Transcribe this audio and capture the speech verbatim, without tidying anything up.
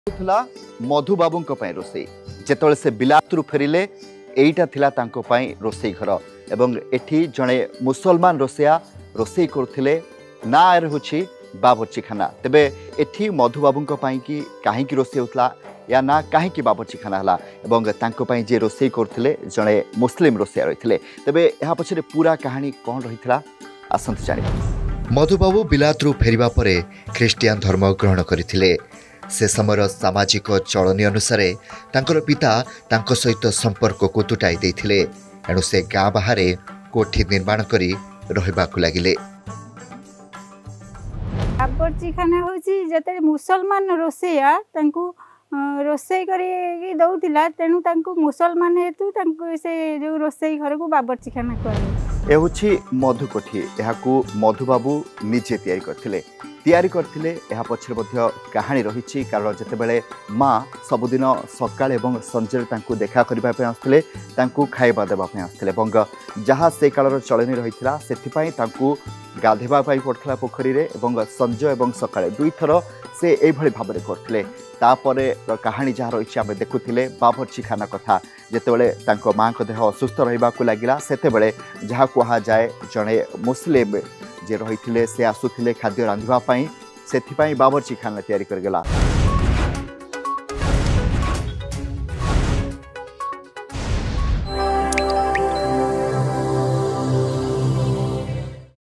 थिला मधु बाबू रोसई जेतले से बिलातरू फेरिले एईटा थिला तांको पई रोसई घर एवं एठी जणे मुसलमान रोसैया रोसई करथिले ना रहुछि बाबरची खाना। तेबे एठी मधु बाबू कि कहीं रोसई होतला या ना कहीं बाबरची खाना हला एवं तांको पई जे रोसई करथिले जणे मुस्लिम रोसैया रहिथिले। तेबे एहा पछरे पूरा कहानी कोन रहिथिला आसंत जानि। मधुबाबू बिलातरू फेरिबा परे ख्रिस्टियान धर्म ग्रहण करथिले। से समय सामाजिक चलनी अनुसार तांकर पिता तांको सहित संपर्क को तुटाई देथिले। एणु से गाँ बाहर कोठी निर्माण करी रहिबाकु लागिले। बाबरची खाना होची जते मुसलमान रोसैया तांको रोसई करी दउतिला तेनु तांको मुसलमान हेतु तांको से जो रोसई घर को बाबरची खाना कहले। ए होची मधु कोठी एहाकू मधु बाबू निजे तैयारी करथिले तैयारी करथिले। एहा पछरे मध्य कहानी रहिछि कारण जेतेबेले माँ सबुदिन सकाळ एवं संजय तांको देखा करिबा पे आस्थिले तांको खाइबा देबा पे आस्थिले एवं जहा से कालर चलनी रहिथिला सेथिपाई तांको गाधेबा पाई पड़थिला पोखरी रे एवं संजय एवं सकाळे दुई थर से एई भଳି भाबरे करथिले। तापरे कहानी जहा रहिछि आमे देखुथिले बाबरची खाना कथा जेतेबेले तांको माँ को देह असुस्थ रहिबाकू लागिला सेतेबेले जहा कुहा जाय जणे मुस्लिम जे रहिथिले से आसुथिले खाद्य रांधिबा पाई सेथिपाई बाबरची खाना तैयारी करगला।